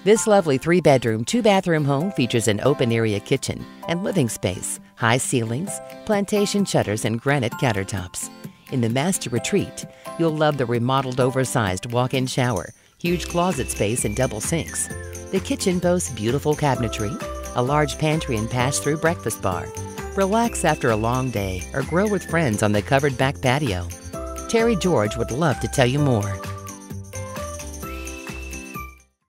This lovely 3-bedroom, 2-bathroom home features an open-area kitchen and living space, high ceilings, plantation shutters, and granite countertops. In the master retreat, you'll love the remodeled oversized walk-in shower, huge closet space, and double sinks. The kitchen boasts beautiful cabinetry, a large pantry, and pass-through breakfast bar. Relax after a long day or grill with friends on the covered back patio. Terri George would love to tell you more.